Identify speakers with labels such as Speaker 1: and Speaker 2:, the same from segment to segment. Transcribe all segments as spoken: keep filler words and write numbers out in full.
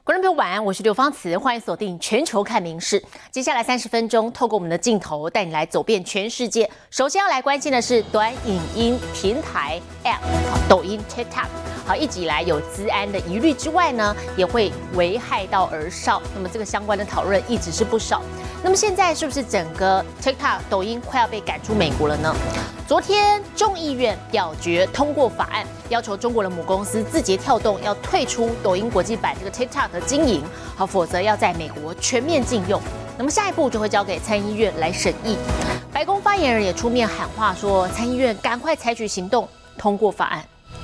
Speaker 1: 观众朋友晚安，我是刘芳慈，欢迎锁定全球看民事。接下来三十分钟，透过我们的镜头带你来走遍全世界。首先要来关心的是短影音平台 App， 抖音 TikTok。好，一直以来有资安的疑虑之外呢，也会危害到儿少。那么这个相关的讨论一直是不少。那么现在是不是整个 TikTok 抖音快要被赶出美国了呢？昨天众议院表决通过法案，要求中国的母公司字节跳动要退出抖音国际版这个 TikTok 的经营，好，否则要在美国全面禁用。那么下一步就会交给参议院来审议。白宫发言人也出面喊话说，参议院赶快采取行动，通过法案。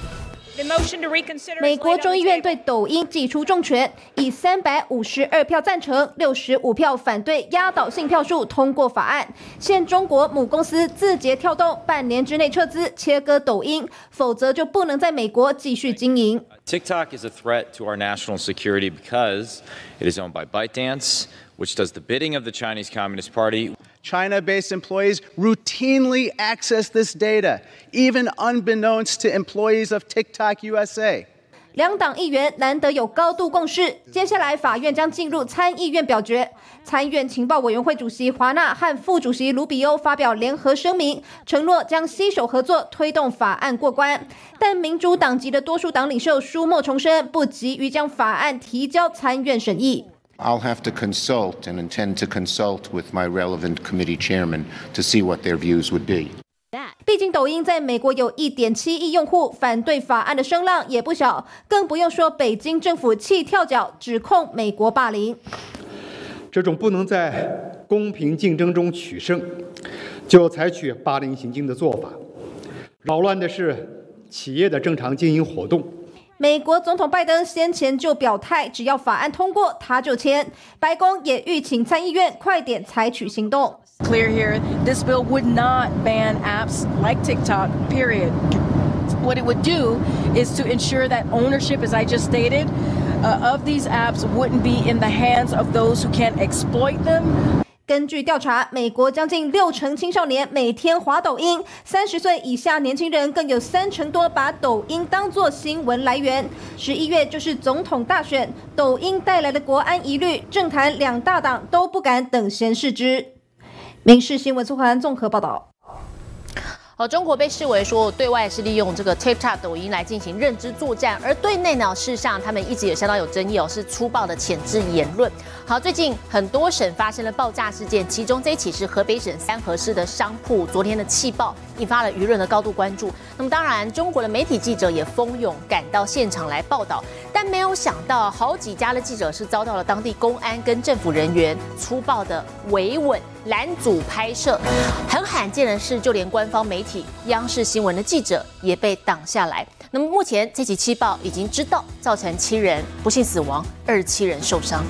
Speaker 2: 美国众议院对抖音祭出重拳，以三百五十二票赞成、六十五票反对压倒性票数通过法案，限中国母公司字节跳动半年之内撤资切割抖音，否则就不能在美国继续经营。
Speaker 3: TikTok is a threat to our national security because it is owned by ByteDance, which does the bidding of the Chinese Communist Party.
Speaker 4: China-based employees routinely access this data, even unbeknownst to employees of TikTok U S A.
Speaker 2: 两党议员难得有高度共识，接下来法院将进入参议院表决。参议院情报委员会主席华纳和副主席卢比欧发表联合声明，承诺将携手合作推动法案过关。但民主党籍的多数党领袖舒默重申，不急于将法案提交参院审议。
Speaker 5: I'll have to consult and intend to consult with my relevant committee chairman to see what their views would be.
Speaker 2: 毕竟抖音在美国有 一点七亿用户，反对法案的声浪也不小，更不用说北京政府弃跳脚，指控美国霸凌。
Speaker 6: 这种不能在公平竞争中取胜，就采取霸凌行径的做法，扰乱的是企业的正常经营活动。
Speaker 2: 美国总统拜登先前就表态，只要法案通过，他就签。白宫也预请参议院快点采取行动。
Speaker 7: Clear here, this bill would not ban apps like TikTok, period. What it would do is to ensure that ownership, as I just stated, uh, of these apps wouldn't be in the hands of those who can exploit them.
Speaker 2: 根据调查，美国将近六成青少年每天滑抖音，三十岁以下年轻人更有三成多把抖音当作新闻来源。十一月就是总统大选，抖音带来的国安疑虑，政坛两大党都不敢等闲视之。民视新闻苏涵综合报道。
Speaker 1: 好，中国被视为说对外是利用这个 TikTok 抖音来进行认知作战，而对内呢，事实上他们一直也相当有争议哦，是粗暴的谴制言论。好，最近很多省发生了爆炸事件，其中这一起是河北省三河市的商铺昨天的气爆，引发了舆论的高度关注。那么当然，中国的媒体记者也蜂拥赶到现场来报道，但没有想到好几家的记者是遭到了当地公安跟政府人员粗暴的维稳。拦阻拍摄，很罕见的是，就连官方媒体央视新闻的记者也被挡下来。那么目前这起气爆已经知道造成七人不幸死亡，二十七人受伤。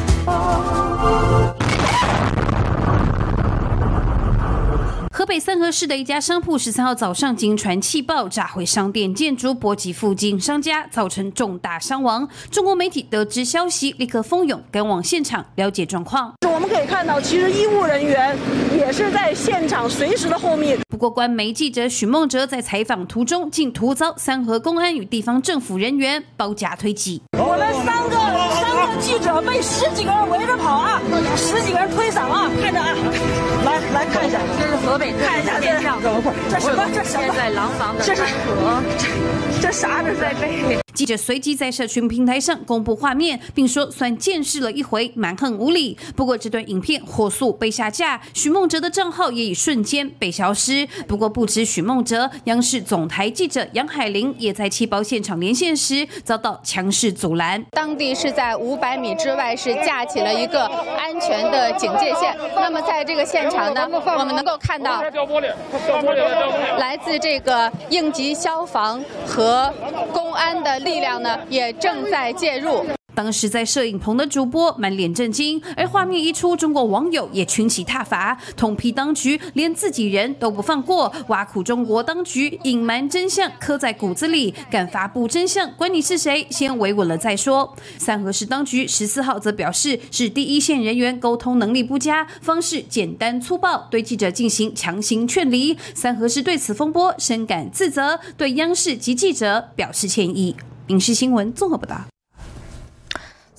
Speaker 8: 河北三河市的一家商铺十三号早上经传气爆，炸毁商店建筑，波及附近商家，造成重大伤亡。中国媒体得知消息，立刻蜂拥赶往现场了解状况。
Speaker 9: 我们可以看到，其实医务人员也是在现场随时的后面。
Speaker 8: 不过，官媒记者许梦哲在采访途中，竟突遭三河公安与地方政府人员包夹推挤。
Speaker 9: 我们三个三个记者被十几个人围着跑啊，十几个人推搡啊，看着啊，来来看一下，
Speaker 10: 这是河北
Speaker 9: 看一下这是这什么这什么？
Speaker 10: 在廊坊的
Speaker 9: 这是这这啥这是在背？
Speaker 8: 记者随即在社群平台上公布画面，并说算见识了一回，蛮横无理。不过这段影片火速被下架，许梦哲的账号也已瞬间被消失。不过不止许梦哲，央视总台记者杨海玲也在气爆现场连线时遭到强势阻拦。
Speaker 11: 当地是在五百米之外是架起了一个安全的警戒线。那么在这个现场呢，我们能够看到来自这个应急消防和公安的力量呢，也正在介入。
Speaker 8: 当时在摄影棚的主播满脸震惊，而画面一出，中国网友也群起挞伐，痛批当局连自己人都不放过，挖苦中国当局隐瞒真相刻在骨子里，敢发布真相，管你是谁，先维稳了再说。三河市当局十四号则表示，是第一线人员沟通能力不佳，方式简单粗暴，对记者进行强行劝离。三河市对此风波深感自责，对央视及记者表示歉意。民视新闻综合报道。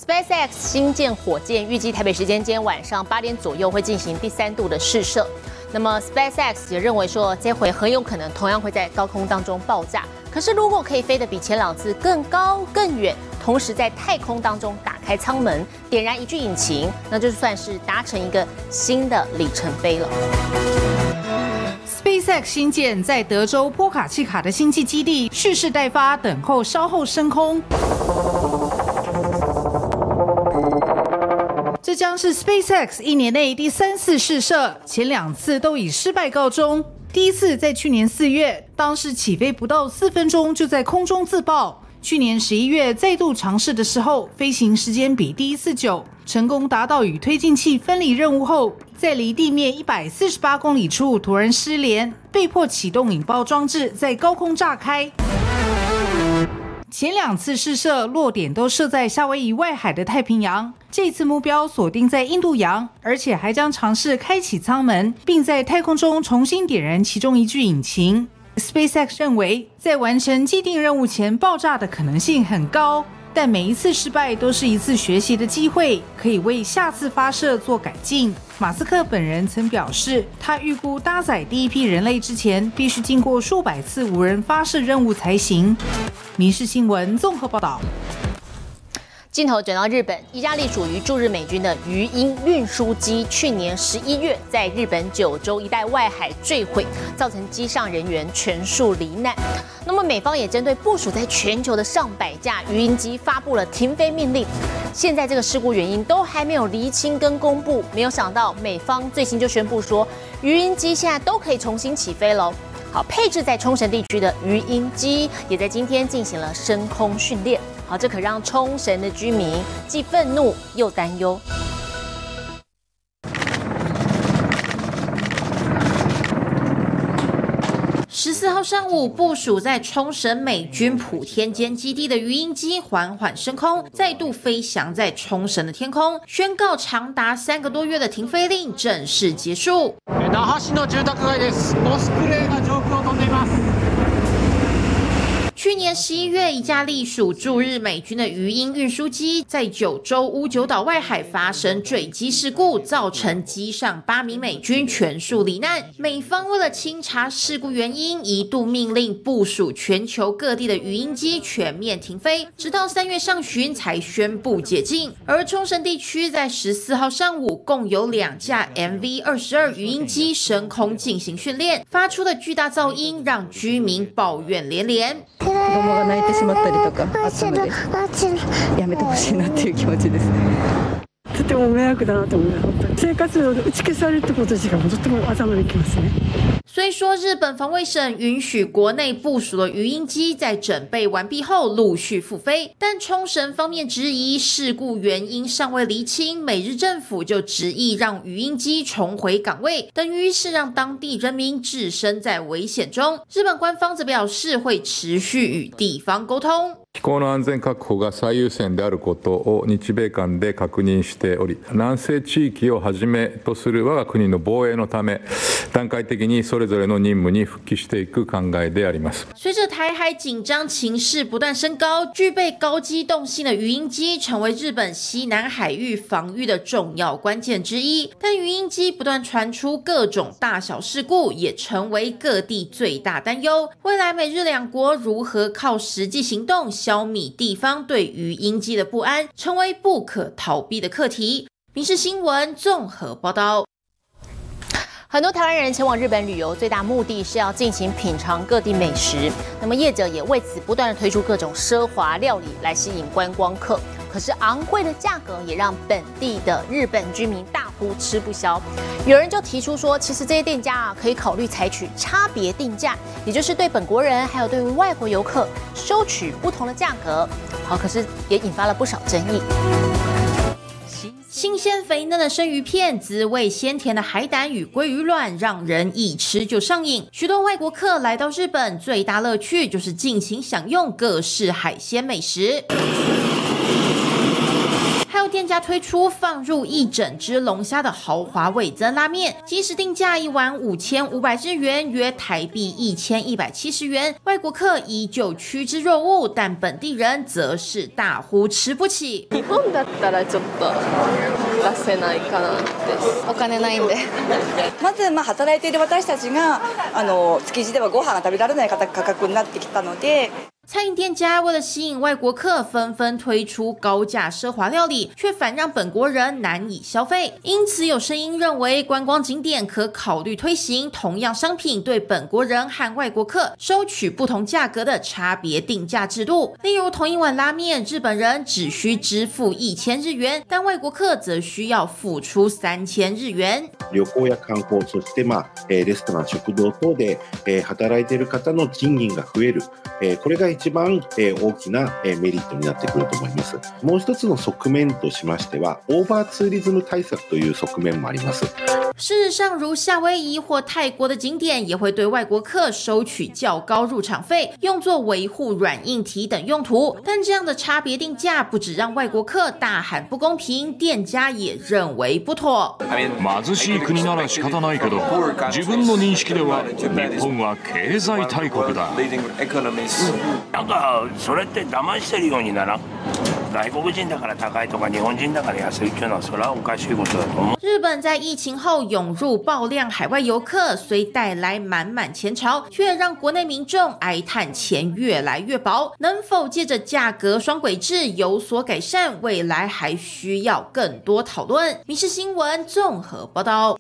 Speaker 1: SpaceX 新建火箭预计台北时间今天晚上八点左右会进行第三度的试射。那么 SpaceX 也认为说，这回很有可能同样会在高空当中爆炸。可是如果可以飞得比前两次更高更远，同时在太空当中打开舱门，点燃一具引擎，那就算是达成一个新的里程碑了。
Speaker 10: SpaceX 新建在德州波卡契卡的星际基地蓄势待发，等候稍后升空。这将是 SpaceX 一年内第三次试射，前两次都以失败告终。第一次在去年四月，当时起飞不到四分钟就在空中自爆。去年十一月再度尝试的时候，飞行时间比第一次久，成功达到与推进器分离任务后，在离地面一百四十八公里处突然失联，被迫启动引爆装置，在高空炸开。前两次试射落点都设在夏威夷外海的太平洋，这次目标锁定在印度洋，而且还将尝试开启舱门，并在太空中重新点燃其中一具引擎。SpaceX 认为，在完成既定任务前爆炸的可能性很高，但每一次失败都是一次学习的机会，可以为下次发射做改进。马斯克本人曾表示，他预估搭载第一批人类之前，必须经过数百次无人发射任务才行。民视新闻综合报道。
Speaker 1: 镜头转到日本，一架隶属于驻日美军的鱼鹰运输机，去年十一月在日本九州一带外海坠毁，造成机上人员全数罹难。那么美方也针对部署在全球的上百架鱼鹰机发布了停飞命令。现在这个事故原因都还没有厘清跟公布，没有想到美方最新就宣布说，鱼鹰机现在都可以重新起飞喽。好，配置在冲绳地区的鱼鹰机也在今天进行了升空训练。好，这可让冲绳的居民既愤怒又担忧。
Speaker 8: 十四号上午，部署在冲绳美军普天间基地的鱼鹰机缓缓升空，再度飞翔在冲绳的天空，宣告长达三个多月的停飞令正式结束。
Speaker 12: 那覇市の住宅街です。オスプレイが上空を飛んでいます。
Speaker 8: 去年十一月，一架隶属驻日美军的鱼鹰运输机在九州屋久岛外海发生坠机事故，造成机上八名美军全数罹难。美方为了清查事故原因，一度命令部署全球各地的鱼鹰机全面停飞，直到三月上旬才宣布解禁。而冲绳地区在十四号上午，共有两架 M V 二十二鱼鹰机升空進行训练，发出的巨大噪音让居民抱怨连连。
Speaker 13: 子供が泣いてしまったりとかあったので、やめてほしいなっていう気持ちです。とても迷惑だなと思います。本当に生活を打ち消されるってこと自体がとても頭にきますね。
Speaker 8: 虽说日本防卫省允许国内部署的鱼鹰机在整备完毕后陆续复飞，但冲绳方面质疑事故原因尚未厘清，美日政府就执意让鱼鹰机重回岗位，等于是让当地人民置身在危险中。日本官方则表示会持续与地方沟通。
Speaker 14: 飛行の安全確保が最優先であることを日米間で確認しており、南西地域をはじめとする我が国の防衛のため、段階的にそれぞれの任務に復帰していく考えであります。
Speaker 8: 随着台海紧张情势不断升高，具备高机动性的鱼鹰机成为日本西南海域防御的重要关键之一。但鱼鹰机不断传出各种大小事故，也成为各地最大担忧。未来美日两国如何靠实际行动消弭地方对鱼鹰机的不安，成为不可逃避的课题。民视新闻综合报道。
Speaker 1: 很多台湾人前往日本旅游，最大目的是要进行品尝各地美食。那么业者也为此不断的推出各种奢华料理来吸引观光客。可是昂贵的价格也让本地的日本居民大呼吃不消。有人就提出说，其实这些店家啊，可以考虑采取差别定价，也就是对本国人还有对外国游客收取不同的价格。好，可是也引发了不少争议。
Speaker 8: 新鲜肥嫩的生鱼片，滋味鲜甜的海胆与鲑鱼卵，让人一吃就上瘾。许多外国客来到日本，最大乐趣就是尽情享用各式海鲜美食。还有店店家推出放入一整只龙虾的豪华味增拉面，即时定价一碗五千五百日元，约台币一千一百七十元。外国客依旧趋之若鹜，但本地人则是大呼吃不起。
Speaker 15: 日本だったらちょっと出せないかなです。お金ないんで。
Speaker 16: まずまあ働いている私たちがあの築地ではご飯が食べられない価格になってきたので。
Speaker 8: 餐饮店家为了吸引外国客，纷纷推出高价奢华料理，却反让本国人难以消费。因此，有声音认为，观光景点可考虑推行同样商品对本国人和外国客收取不同价格的差别定价制度。例如，同一碗拉面，日本人只需支付一千日元，但外国客则需要付出三千日元。
Speaker 17: 旅行や観光、そしてまあレストラン、食堂等で働いている方の賃金が増える。これが一番大きなメリットになってくると思います。もう一つの側面としましては、オーバーツーリズム対策という側面もあります。
Speaker 8: 事实上，如夏威夷或泰国的景点，也会对外国客收取较高入场费，用作维护软硬体等用途。但这样的差别定价，不只让外国客大喊不公平，店家也认为不妥。
Speaker 18: 貧しい国なら仕方ないけど、自分の認識では日本は経済大国だ。
Speaker 19: なんかそれって騙してるようにならん。外国人だから高いとか日本人だから安いっていうのはそれはおかしいことだと思う。
Speaker 8: 日本在疫情后涌入爆量海外游客，虽带来满满钱潮，却让国内民众哀叹钱越来越薄。能否借着价格双轨制有所改善，未来还需要更多讨论。民视新闻综合报道。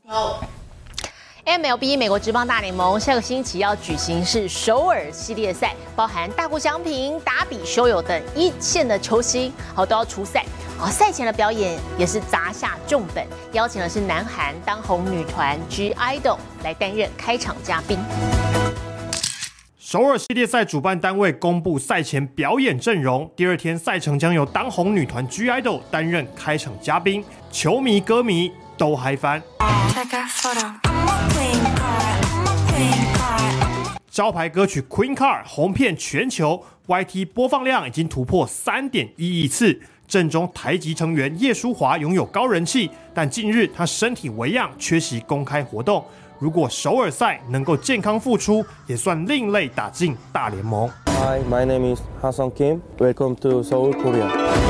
Speaker 1: M L B 美国职棒大联盟下个星期要举行是首尔系列赛，包含大谷翔平、达比修有等一线的球星，好都要出赛。啊，赛前的表演也是砸下重本，邀请的是南韩当红女团 G IDOL 来担任开场嘉宾。
Speaker 20: 首尔系列赛主办单位公布赛前表演阵容，第二天赛程将由当红女团 G IDOL 担任开场嘉宾，球迷歌迷都嗨翻。招牌歌曲《Queen Card》红遍全球 ，Y T 播放量已经突破 三点一亿次。阵中台籍成员叶舒华拥有高人气，但近日他身体微恙，缺席公开活动。如果首尔赛能够健康复出，也算另类打进大联盟。
Speaker 21: Hi, my name is Ha-Sung Kim. Welcome to Seoul, Korea.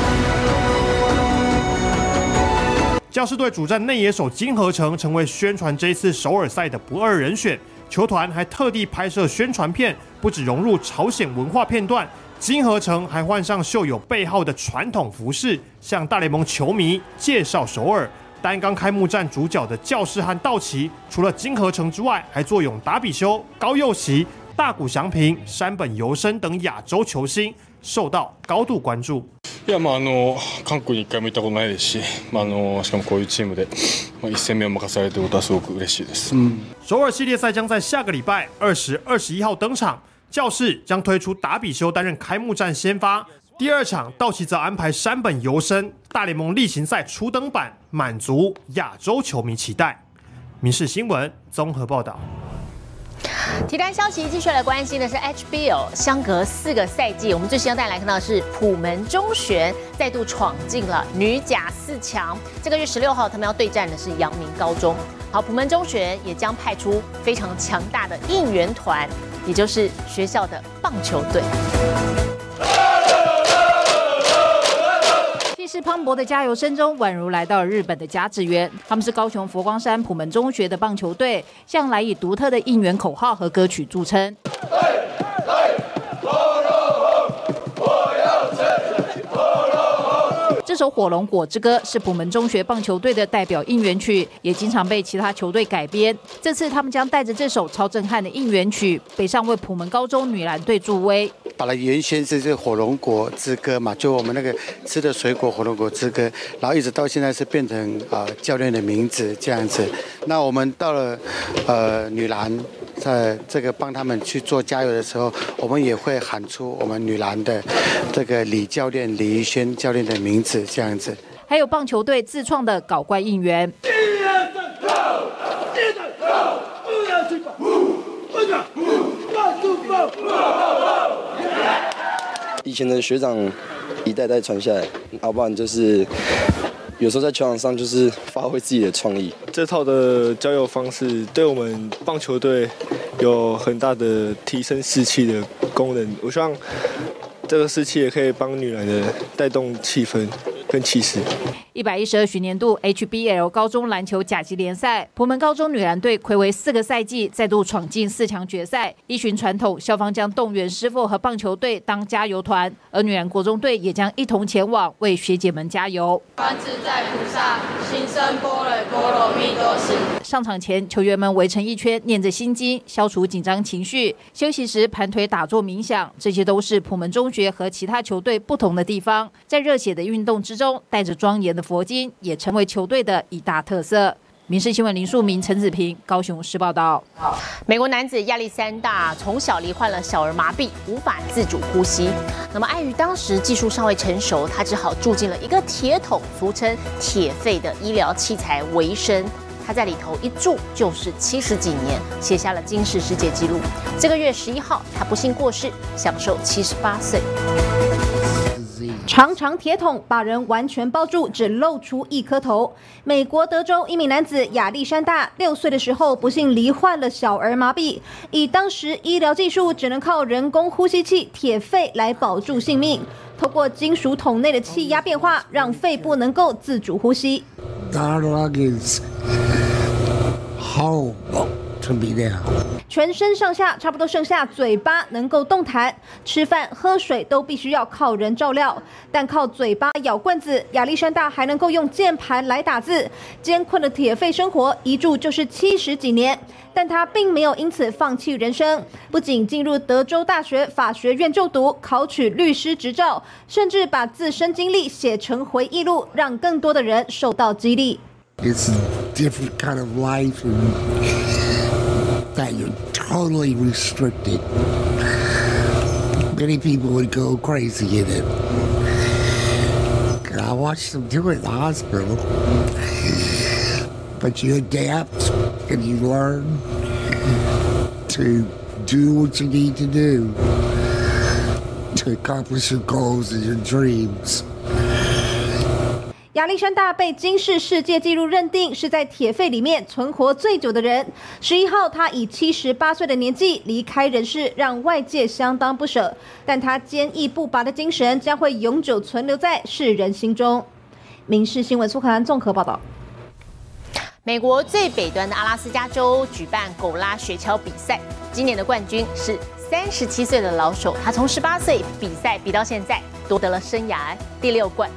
Speaker 20: 教士队主战内野手金河成成为宣传这一次首尔赛的不二人选。球团还特地拍摄宣传片，不只融入朝鲜文化片段，金河成还换上绣有背号的传统服饰，向大联盟球迷介绍首尔。单刚开幕战主角的教士和道奇，除了金河成之外，还坐拥达比修、高佑熙、大谷翔平、山本由伸等亚洲球星，受到高度关注。
Speaker 22: いやまああの韓国に一回も行ったことないですし、まああのしかもこういうチームで一戦目を任されるということはすごく嬉しいです。
Speaker 20: 首尔系列赛将在下个礼拜二十、二十一号登场，教士将推出达比修担任开幕战先发。第二场，道奇则安排山本由伸大联盟例行赛初登板，满足亚洲球迷期待。民视新闻综合报道。
Speaker 1: 体坛消息继续来关心的是 H B L， 相隔四个赛季，我们最先要带来看到的是普门中学再度闯进了女甲四强。这个月十六号，他们要对战的是阳明高中。好，普门中学也将派出非常强大的应援团，也就是学校的棒球队。
Speaker 2: 气势磅礴的加油声中，宛如来到了日本的甲子园。他们是高雄佛光山普门中学的棒球队，向来以独特的应援口号和歌曲著称。这首《火龙果之歌》是普门中学棒球队的代表应援曲，也经常被其他球队改编。这次他们将带着这首超震撼的应援曲，北上为普门高中女篮队助威。
Speaker 23: 本来原先是这火龙果之歌嘛，就我们那个吃的水果火龙果之歌，然后一直到现在是变成呃教练的名字这样子。那我们到了呃女篮，在这个帮他们去做加油的时候，我们也会喊出我们女篮的这个李教练李怡轩教练的名字这样子。
Speaker 2: 还有棒球队自创的搞怪应援。
Speaker 24: 以前的学长一代代传下来，要不然就是
Speaker 21: 有时候在球场上就是发挥自己的创意。
Speaker 3: 这套的交友方式对我们棒球队有很大的提升士气的功能。我希望这个士气也可以帮女篮的带动气氛跟气势。
Speaker 2: 一百一十二学年度 H B L 高中篮球甲级联赛，埔门高中女篮队睽违四个赛季再度闯进四强决赛。依循传统，校方将动员师傅和棒球队当加油团，而女篮国中队也将一同前往为学姐们加油。
Speaker 11: 观自在菩萨，心生般若波罗蜜多时。
Speaker 2: 上场前，球员们围成一圈，念着心经，消除紧张情绪。休息时盘腿打坐冥想，这些都是埔门中学和其他球队不同的地方。在热血的运动之中，带着庄严的佛经也成为球队的一大特色。民视新闻林树明、陈子平，高雄市报道。
Speaker 1: 美国男子亚历山大从小罹患了小儿麻痹，无法自主呼吸。那么碍于当时技术尚未成熟，他只好住进了一个铁桶，俗称铁肺的医疗器材为生。他在里头一住就是七十几年，写下了金氏世界纪录。这个月十一号，他不幸过世，享受七十八岁。
Speaker 2: 长长铁桶把人完全包住，只露出一颗头。美国德州一名男子亚历山大六岁的时候不幸罹患了小儿麻痹，以当时医疗技术只能靠人工呼吸器铁肺来保住性命。透过金属桶内的气压变化，让肺部能够自主呼吸。
Speaker 4: Dialogue is horrible to me now.
Speaker 2: 全身上下差不多剩下嘴巴能够动弹，吃饭喝水都必须要靠人照料。但靠嘴巴咬棍子，亚历山大还能够用键盘来打字。艰困的铁肺生活一住就是七十几年，但他并没有因此放弃人生。不仅进入德州大学法学院就读，考取律师执照，甚至把自身经历写成回忆录，让更多的人受到激励。
Speaker 4: It's a different kind of life and that you're totally restricted. Many people would go crazy in it. And I watched them do it in the hospital. But you adapt and you learn to do what you need to do to accomplish your goals and your dreams.
Speaker 2: 亚历山大被金氏世界纪录认定是在铁肺里面存活最久的人。十一号，他以七十八岁的年纪离开人世，让外界相当不舍。但他坚毅不拔的精神将会永久存留在世人心中。民视新闻苏克兰综合报道。
Speaker 1: 美国最北端的阿拉斯加州举办狗拉雪橇比赛，今年的冠军是三十七岁的老手，他从十八岁比赛比到现在，夺得了生涯第六冠。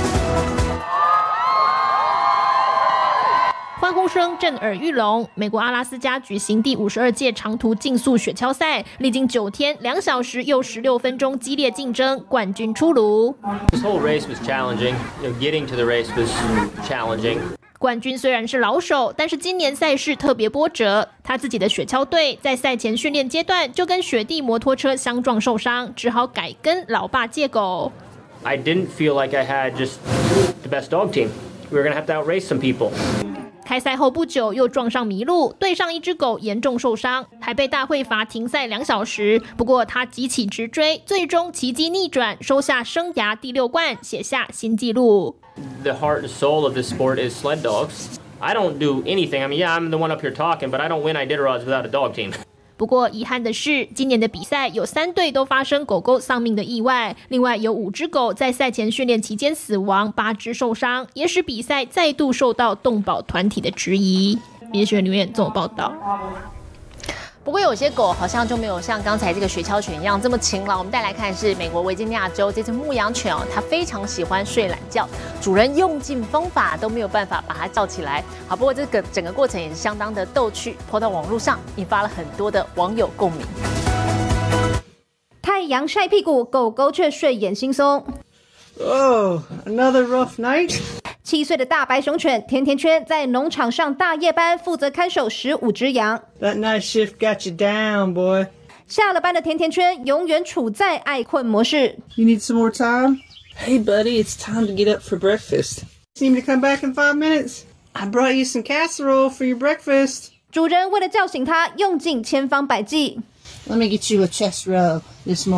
Speaker 5: 欢呼声震耳欲聋。美国阿拉斯加举行第五十二届长途竞速雪橇赛，历经九天两小时又十六分钟激烈竞争，冠军出炉。
Speaker 24: This whole race was challenging. You know, getting to the race was challenging.
Speaker 5: 冠军虽然是老手，但是今年赛事特别波折。他自己的雪橇队在赛前训练阶段就跟雪地摩托车相撞受伤，只好改跟老爸借狗。
Speaker 24: I didn't feel like I had just the best dog team. We were going to have to outrace some people.
Speaker 5: 开赛后不久又撞上麋鹿，队上一只狗严重受伤，还被大会罚停赛两小时。不过他急起直追，最终奇迹逆转，收下生涯第六冠，写下新纪录。
Speaker 24: The heart and soul of this sport is sled dogs. I don't do anything. I mean, yeah, I'm the one up here talking, but I don't win Iditarods without a dog team.
Speaker 5: 不过遗憾的是，今年的比赛有三队都发生狗狗丧命的意外，另外有五只狗在赛前训练期间死亡，八只受伤，也使比赛再度受到动保团体的质疑。民视新闻留言综合报道。
Speaker 1: 不过有些狗好像就没有像刚才这个雪橇犬一样这么勤劳。我们带来看的是美国维吉尼亚州这只牧羊犬哦，它非常喜欢睡懒觉，主人用尽方法都没有办法把它叫起来。好，不过这个整个过程也是相当的逗趣，抛到网络上引发了很多的网友共鸣。
Speaker 2: 太阳晒屁股，狗狗却睡眼惺忪。
Speaker 25: Oh, another rough night.
Speaker 2: 七岁的大白熊犬甜甜圈在农场上大夜班，负责看守十五只羊。
Speaker 25: That night shift got you down, boy.
Speaker 2: 下了班的甜甜圈永远处在爱困模式。
Speaker 25: You need some more time? Hey, buddy, it's time to get up for breakfast. Need me to come back in five minutes? I brought you some casserole for your breakfast.
Speaker 2: 主人为了叫醒它，用尽千方百计。
Speaker 25: Let me get you a chest rub this morning.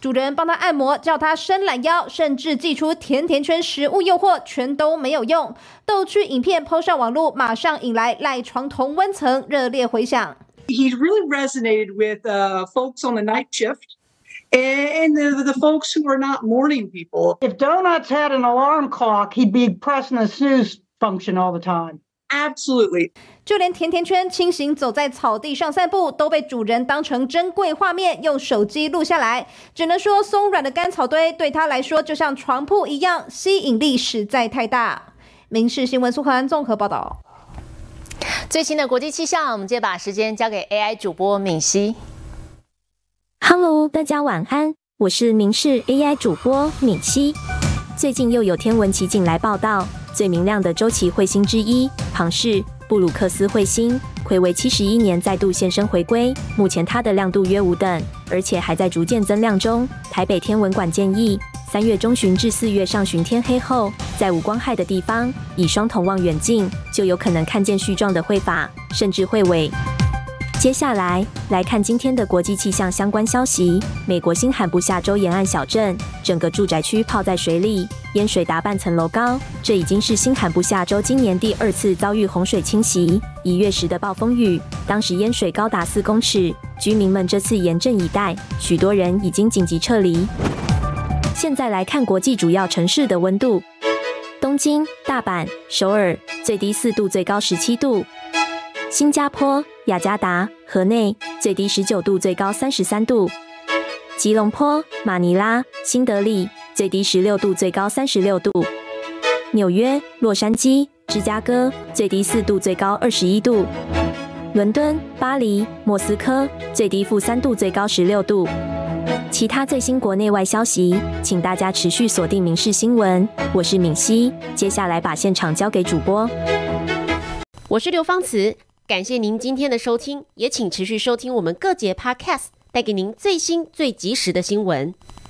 Speaker 2: 主人帮他按摩，叫他伸懒腰，甚至祭出甜甜圈食物诱惑，全都没有用。逗趣影片 po 上网络，马上引来赖床同温层热烈回响。
Speaker 6: He really resonated with uh, folks on the night shift and the, the folks who are not morning people.
Speaker 7: If Donuts had an alarm clock, he'd be pressing the snooze function all the time.
Speaker 6: Absolutely.
Speaker 2: 就连甜甜圈轻行走在草地上散步，都被主人当成珍贵画面，用手机录下来。只能说，松软的干草堆对他来说，就像床铺一样，吸引力实在太大。民视新闻苏涵综合报道。
Speaker 1: 最新的国际气象，我们接把时间交给 A I 主播敏熙。
Speaker 9: Hello， 大家晚安，我是民视 A I 主播敏熙。最近又有天文奇景来报道，最明亮的周期彗星之一庞氏布鲁克斯彗星，睽违七十一年再度现身回归。目前它的亮度约五等，而且还在逐渐增亮中。台北天文馆建议，三月中旬至四月上旬天黑后，在无光害的地方，以双筒望远镜就有可能看见絮状的彗发，甚至彗尾。接下来来看今天的国际气象相关消息。美国新罕布夏州沿岸小镇，整个住宅区泡在水里，淹水达半层楼高。这已经是新罕布夏州今年第二次遭遇洪水侵袭。一月时的暴风雨，当时淹水高达四公尺，居民们这次严阵以待，许多人已经紧急撤离。现在来看国际主要城市的温度：东京、大阪、首尔，最低四度，最高十七度；新加坡、雅加达、河内，最低十九度，最高三十三度；吉隆坡、马尼拉、新德里，最低十六度，最高三十六度；纽约、洛杉矶、芝加哥，最低四度，最高二十一度；伦敦、巴黎、莫斯科，最低负三度，最高十六度。其他最新国内外消息，请大家持续锁定民视新闻。我是敏熙，接下来把现场交给主播。
Speaker 1: 我是刘芳慈，感谢您今天的收听，也请持续收听我们各节 Podcast， 带给您最新最及时的新闻。